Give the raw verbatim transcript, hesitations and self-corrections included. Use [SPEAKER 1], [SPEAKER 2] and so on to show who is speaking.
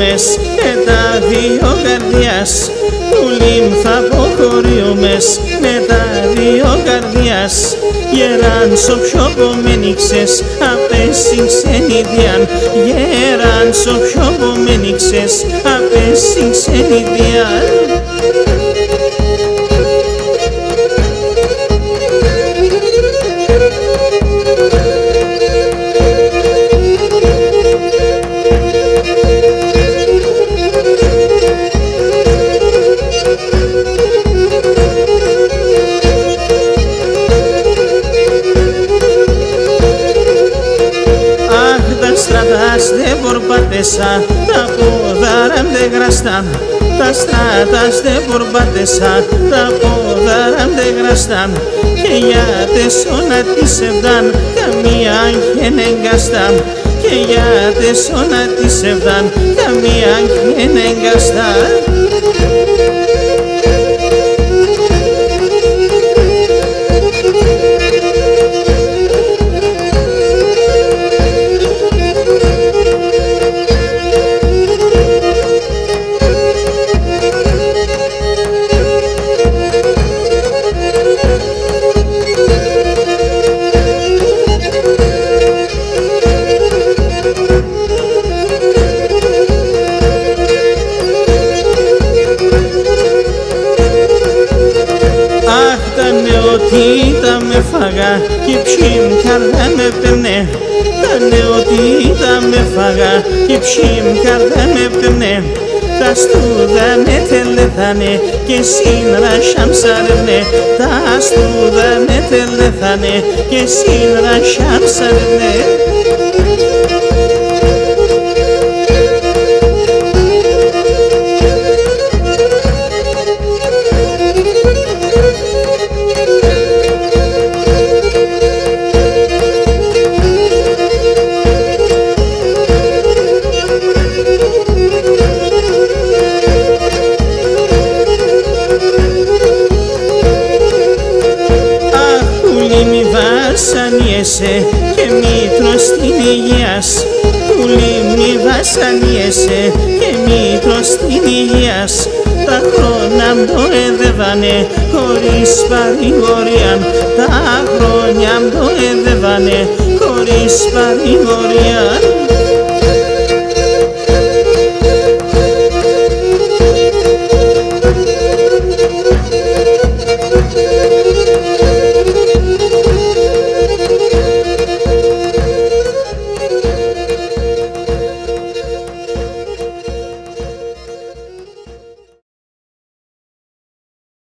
[SPEAKER 1] αποχωρίουμες με τα δύο καρδιάς. Πουλί θα αποχωρίουμες με τα δύο καρδιάς. Γεράν σο πιο πομένιξες απέσιν ξενιδιάν. Γεράν σο πιο πομένιξες απέσιν ξενιδιάν.
[SPEAKER 2] δε μπορπάτεσα, τα πόδαρα δε γραστάν. Τα στράτας δε μπορπάτεσα, τα πόδαρα δε γραστάν. Και για τεσσόνα της ευδάν, καμία χεν εγκαστάν. Και για τεσσόνα της ευδάν, καμία χεν εγκαστάν.
[SPEAKER 1] νεοτήτα με φαγά και ψήμ καρδά με πεμνέ. Τα νεοτήτα με φαγά και ψήμ καρδά με πεμνέ. Τα στούδα με τελεθάνε και σύνρα σαμσαρευνέ. Τα στούδα με τελεθάνε και σύνρα σαμσαρευνέ. Βασανίεσαι και μήτρος στην υγείας. Πουλί μη βασανίεσαι και μήτρος στην υγείας. Τα χρόνια μου εδεύανε χωρίς παρηγορία. Τα χρόνια μου εδεύανε χωρίς παρηγορία.